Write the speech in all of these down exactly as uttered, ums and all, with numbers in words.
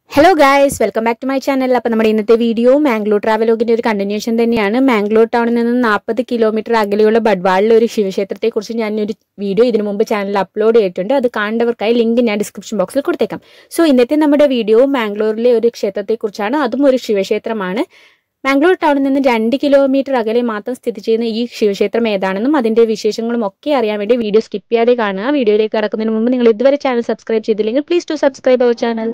Hello guys, welcome back to my channel. അപ്പോൾ നമ്മുടെ ഇന്നത്തെ വീഡിയോ മാംഗ്ലൂർ ട്രാവലോഗിന്റെ ഒരു കണ്ടിന്യൂഷൻ തന്നെയാണ്. മാംഗ്ലൂർ ടൗണിൽ നിന്ന് നാൽപ്പത് കിലോമീറ്റർ അകലെയുള്ള ബഡ്വാളിലെ ഒരു ശിവക്ഷേത്രത്തെക്കുറിച്ച് ഞാൻ ഒരു വീഡിയോ ഇതിനു മുമ്പ് ചാനലിൽ അപ്ലോഡ് ചെയ്തിട്ടുണ്ട്. അത് കാണേണ്ടവർക്കായി ലിങ്ക് ഞാൻ ഡിസ്ക്രിപ്ഷൻ ബോക്സിൽ കൊടുത്തേക്കാം. സോ ഇന്നത്തെ നമ്മുടെ വീഡിയോ മാംഗ്ലൂരിലെ ഒരു ക്ഷേത്രത്തെക്കുറിച്ചാണ്. അതും ഒരു ശിവക്ഷേത്രമാണ്. മാംഗ്ലൂർ ടൗണിൽ നിന്ന് രണ്ട് കിലോമീറ്റർ അകലെ മാത്രം സ്ഥിതി ചെയ്യുന്ന ഈ ശിവക്ഷേത്രം ഏതാണെന്നും അതിന്റെ വിശേഷങ്ങളും ഒക്കെ അറിയാൻ വേണ്ടി വീഡിയോ സ്കിപ്പ് ചെയ്യാതെ കാണുക. വീഡിയോയിലേക്ക് കടക്കുന്നതിന് മുമ്പ് നിങ്ങൾ ഇതുവരെ ചാനൽ സബ്സ്ക്രൈബ് ചെയ്തില്ലെങ്കിൽ please to subscribe our channel.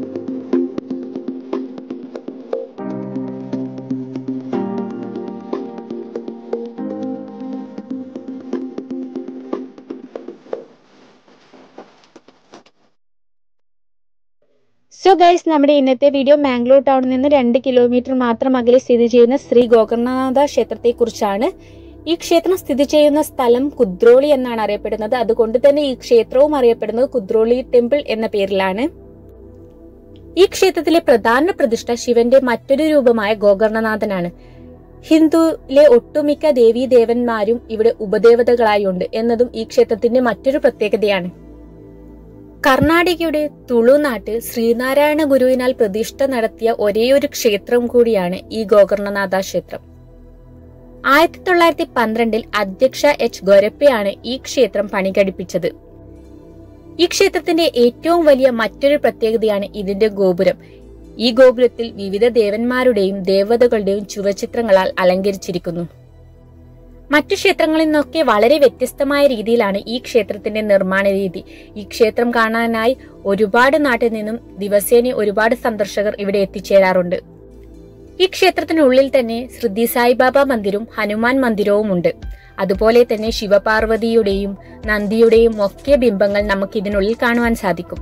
So guys, നമ്മുടെ ഇന്നത്തെ വീഡിയോ മാംഗ്ലൂർ ടൗണിൽ നിന്ന് രണ്ട് കിലോമീറ്റർ മാത്രം അകലെ സ്ഥിതി ചെയ്യുന്ന ശ്രീ ഗോകർണനാഥ ക്ഷേത്രത്തെ കുറിച്ചാണ്. ഈ ക്ഷേത്രം സ്ഥിതി ചെയ്യുന്ന സ്ഥലം കുദ്രോളി എന്നാണ് അറിയപ്പെടുന്നത്. അതുകൊണ്ട് തന്നെ ഈ ക്ഷേത്രവും അറിയപ്പെടുന്നത് കുദ്രോളി ടെമ്പിൾ എന്ന പേരിലാണ്. ഈ ക്ഷേത്രത്തിലെ പ്രധാന പ്രതിഷ്ഠ ശിവന്റെ മറ്റൊരു രൂപമായ ഗോകർണനാഥനാണ്. ഹിന്ദുവിലെ ഒട്ടുമിക്ക ദേവീ ദേവന്മാരും ഇവിടെ ഉപദേവതകളായി ഉണ്ട് എന്നതും ഈ ക്ഷേത്രത്തിന്റെ മറ്റൊരു പ്രത്യേകതയാണ്. കർണാടകയുടെ തുളുനാട്ടിൽ ശ്രീനാരായണ ഗുരുവിനാൽ പ്രതിഷ്ഠ നടത്തിയ ഒരേയൊരു ക്ഷേത്രം കൂടിയാണ് ഈ ഗോകർണനാഥ ക്ഷേത്രം. ആയിരത്തി തൊള്ളായിരത്തി പന്ത്രണ്ടിൽ അധ്യക്ഷ എച്ച് ഗൊരപ്പയാണ് ഈ ക്ഷേത്രം പണികഴിപ്പിച്ചത്. ഈ ക്ഷേത്രത്തിന്റെ ഏറ്റവും വലിയ മറ്റൊരു പ്രത്യേകതയാണ് ഇതിന്റെ ഗോപുരം. ഈ ഗോപുരത്തിൽ വിവിധ ദേവന്മാരുടെയും ദേവതകളുടെയും ചുവചിത്രങ്ങളാൽ അലങ്കരിച്ചിരിക്കുന്നു. മറ്റു ക്ഷേത്രങ്ങളിൽ നിന്നൊക്കെ വളരെ വ്യത്യസ്തമായ രീതിയിലാണ് ഈ ക്ഷേത്രത്തിന്റെ നിർമ്മാണ രീതി. ഈ ക്ഷേത്രം കാണാനായി ഒരുപാട് നാട്ടിൽ നിന്നും ദിവസേന ഒരുപാട് സന്ദർശകർ ഇവിടെ എത്തിച്ചേരാറുണ്ട്. ഈ ക്ഷേത്രത്തിനുള്ളിൽ തന്നെ ശ്രീ സായിബാബ മന്ദിരവും ഹനുമാൻ മന്ദിരവും ഉണ്ട്. അതുപോലെ തന്നെ ശിവപാർവതിയുടെയും നന്ദിയുടെയും ഒക്കെ ബിംബങ്ങൾ നമുക്ക് ഇതിനുള്ളിൽ കാണുവാൻ സാധിക്കും.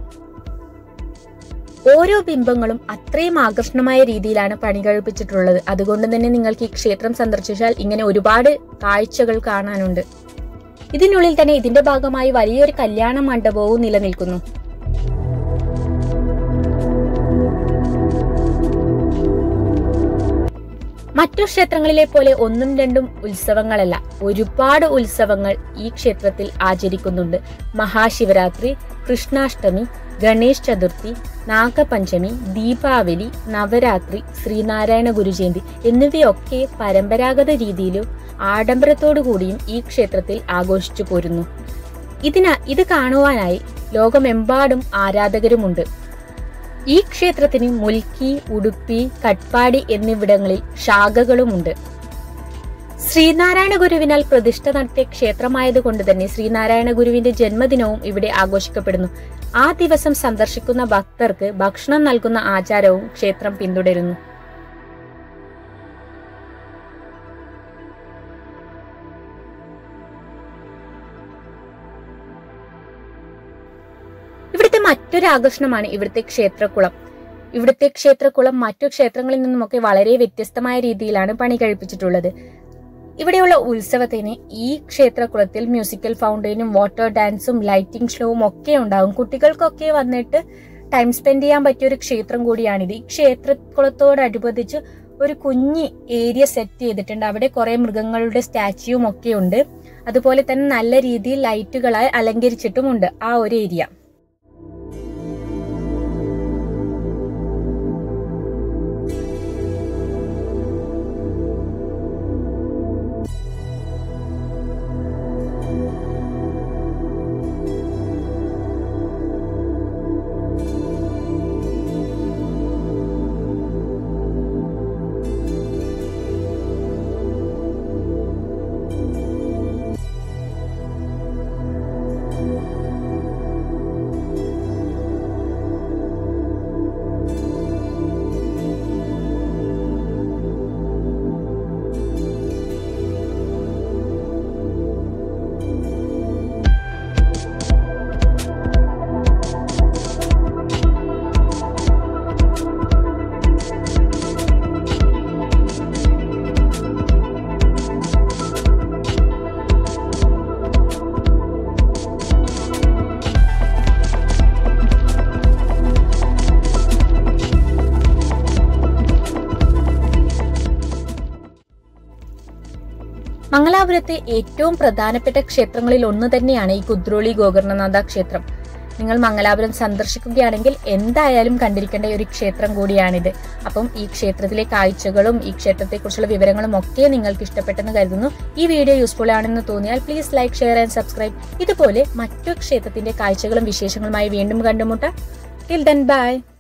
ഓരോ ബിംബങ്ങളും അത്രയും ആകർഷണമായ രീതിയിലാണ് പണികഴിപ്പിച്ചിട്ടുള്ളത്. അതുകൊണ്ട് തന്നെ നിങ്ങൾക്ക് ഈ ക്ഷേത്രം സന്ദർശിച്ചാൽ ഇങ്ങനെ ഒരുപാട് കാഴ്ചകൾ കാണാനുണ്ട്. ഇതിനുള്ളിൽ തന്നെ ഇതിന്റെ ഭാഗമായി വലിയൊരു കല്യാണ മണ്ഡപവും നിലനിൽക്കുന്നു. മറ്റു ക്ഷേത്രങ്ങളിലെ പോലെ ഒന്നും രണ്ടും ഉത്സവങ്ങളല്ല, ഒരുപാട് ഉത്സവങ്ങൾ ഈ ക്ഷേത്രത്തിൽ ആചരിക്കുന്നുണ്ട്. മഹാശിവരാത്രി, കൃഷ്ണാഷ്ടമി, ഗണേശ് ചതുർത്ഥി, നാഗപഞ്ചമി, ദീപാവലി, നവരാത്രി, ശ്രീനാരായണ ഗുരുജയന്തി എന്നിവയൊക്കെ പരമ്പരാഗത രീതിയിലും ആഡംബരത്തോടു കൂടിയും ഈ ക്ഷേത്രത്തിൽ ആഘോഷിച്ചു പോരുന്നു. ഇതിന ഇത് കാണുവാനായി ലോകമെമ്പാടും ആരാധകരുമുണ്ട്. ഈ ക്ഷേത്രത്തിന് മുൽക്കി, ഉടുപ്പി, കട്പാടി എന്നിവിടങ്ങളിൽ ശാഖകളുമുണ്ട്. ശ്രീനാരായണ ഗുരുവിനാൽ പ്രതിഷ്ഠ നടത്തിയ ക്ഷേത്രമായതുകൊണ്ട് തന്നെ ശ്രീനാരായണ ഗുരുവിന്റെ ജന്മദിനവും ഇവിടെ ആഘോഷിക്കപ്പെടുന്നു. ആ ദിവസം സന്ദർശിക്കുന്ന ഭക്തർക്ക് ഭക്ഷണം നൽകുന്ന ആചാരവും ക്ഷേത്രം പിന്തുടരുന്നു. ഇവിടുത്തെ മറ്റൊരു ആകർഷണമാണ് ഇവിടുത്തെ ക്ഷേത്രക്കുളം. ഇവിടുത്തെ ക്ഷേത്രക്കുളം മറ്റു ക്ഷേത്രങ്ങളിൽ നിന്നുമൊക്കെ വളരെ വ്യത്യസ്തമായ രീതിയിലാണ് പണി കഴിപ്പിച്ചിട്ടുള്ളത്. ഇവിടെയുള്ള ഉത്സവത്തിന് ഈ ക്ഷേത്രക്കുളത്തിൽ മ്യൂസിക്കൽ ഫൗണ്ടൈനും വാട്ടർ ഡാൻസും ലൈറ്റിംഗ് ഷോവും ഒക്കെ ഉണ്ടാകും. കുട്ടികൾക്കൊക്കെ വന്നിട്ട് ടൈം സ്പെൻഡ് ചെയ്യാൻ പറ്റിയ ഒരു ക്ഷേത്രം കൂടിയാണിത്. ഈ ക്ഷേത്രക്കുളത്തോടനുബന്ധിച്ച് ഒരു കുഞ്ഞ് ഏരിയ സെറ്റ് ചെയ്തിട്ടുണ്ട്. അവിടെ കുറെ മൃഗങ്ങളുടെ സ്റ്റാച്യൂവും ഒക്കെ ഉണ്ട്. അതുപോലെ തന്നെ നല്ല രീതിയിൽ ലൈറ്റുകളായി അലങ്കരിച്ചിട്ടുമുണ്ട് ആ ഒരു ഏരിയ. മംഗലാപുരത്തെ ഏറ്റവും പ്രധാനപ്പെട്ട ക്ഷേത്രങ്ങളിൽ ഒന്ന് തന്നെയാണ് ഈ കുദ്രോളി ഗോകർണനാഥ ക്ഷേത്രം. നിങ്ങൾ മംഗലാപുരം സന്ദർശിക്കുകയാണെങ്കിൽ എന്തായാലും കണ്ടിരിക്കേണ്ട ഒരു ക്ഷേത്രം കൂടിയാണിത്. അപ്പം ഈ ക്ഷേത്രത്തിലെ കാഴ്ചകളും ഈ ക്ഷേത്രത്തെക്കുറിച്ചുള്ള വിവരങ്ങളും ഒക്കെ നിങ്ങൾക്ക് ഇഷ്ടപ്പെട്ടെന്ന് കരുതുന്നു. ഈ വീഡിയോ യൂസ്ഫുൾ ആണെന്ന് തോന്നിയാൽ please like, share and subscribe. ഇതുപോലെ മറ്റു ക്ഷേത്രത്തിന്റെ കാഴ്ചകളും വിശേഷങ്ങളുമായി വീണ്ടും കണ്ടുമുട്ടാം. Till then by.